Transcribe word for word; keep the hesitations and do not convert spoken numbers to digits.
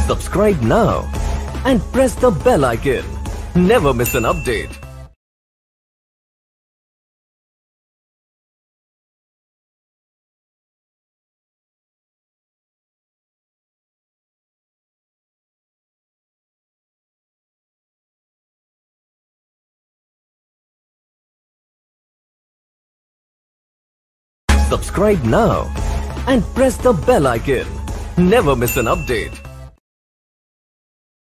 Subscribe now and press the bell icon. Never miss an update. Subscribe now and press the bell icon. Never miss an update.